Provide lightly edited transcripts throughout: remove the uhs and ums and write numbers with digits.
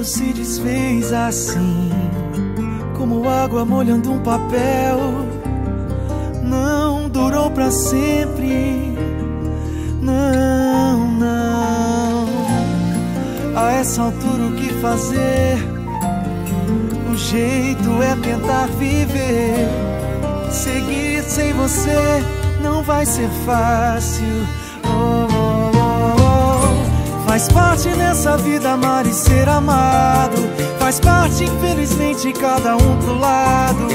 se desfez assim, como água molhando um papel. Não durou pra sempre, não, não. A essa altura o que fazer? O jeito é tentar viver. Seguir sem você não vai ser fácil. Oh, oh, oh, oh. Faz parte dessa vida amar e ser amado. Faz parte, infelizmente, cada um pro lado.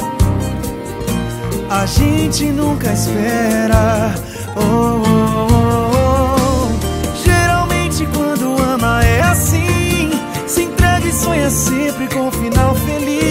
A gente nunca espera. Oh, oh, oh, oh. Geralmente quando ama é assim, se entrega e sonha sempre com um final feliz.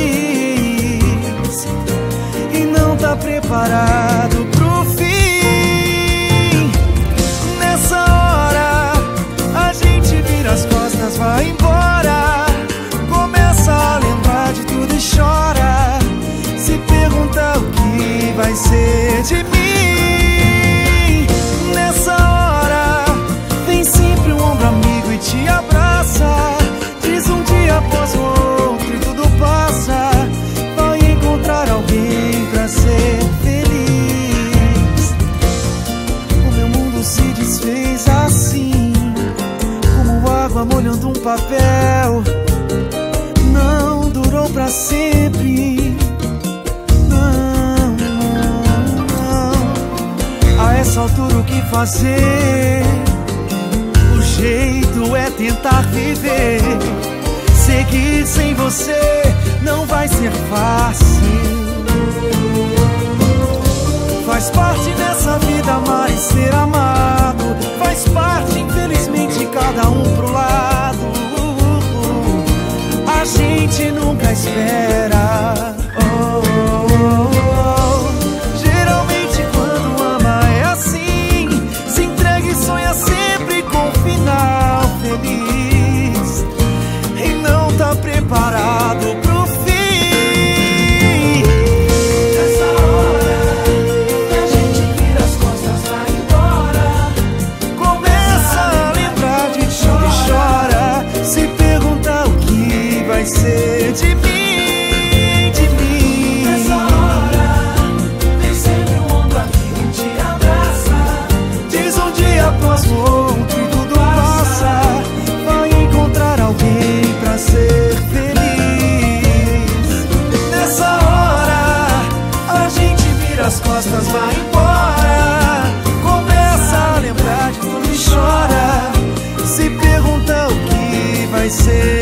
E não tá preparado pro fim. Nessa hora a gente vira as costas, vai embora. Começa a lembrar de tudo e chora. Se pergunta o que vai ser de mim. Nessa hora vem sempre um ombro amigo e te abraça. Diz um dia após o outro e tudo passa. Vai encontrar alguém pra ser feliz. O meu mundo se desfez assim, como água molhando um papel. Não durou pra sempre, não, não, não. A essa altura o que fazer? O jeito é tentar viver. Seguir sem você não vai ser fácil. Faz parte dessa vida amar e ser amado. Faz parte, infelizmente, cada um pro lado. A gente nunca espera. Oh, oh, oh. Geralmente quando ama é assim, se entrega e sonha sempre com um final feliz. E não tá preparado pro fim. Nessa hora a gente vira as costas, vai embora. Começa a lembrar de tudo e chora. Se pergunta o que vai ser de mim, de mim. Nessa hora tem sempre um ombro amigo que te abraça. Diz um dia após o outro e tudo passa. Vai encontrar alguém pra ser feliz. Nessa hora a gente vira as costas, vai embora. Começa a lembrar de tudo e chora. Se pergunta o que vai ser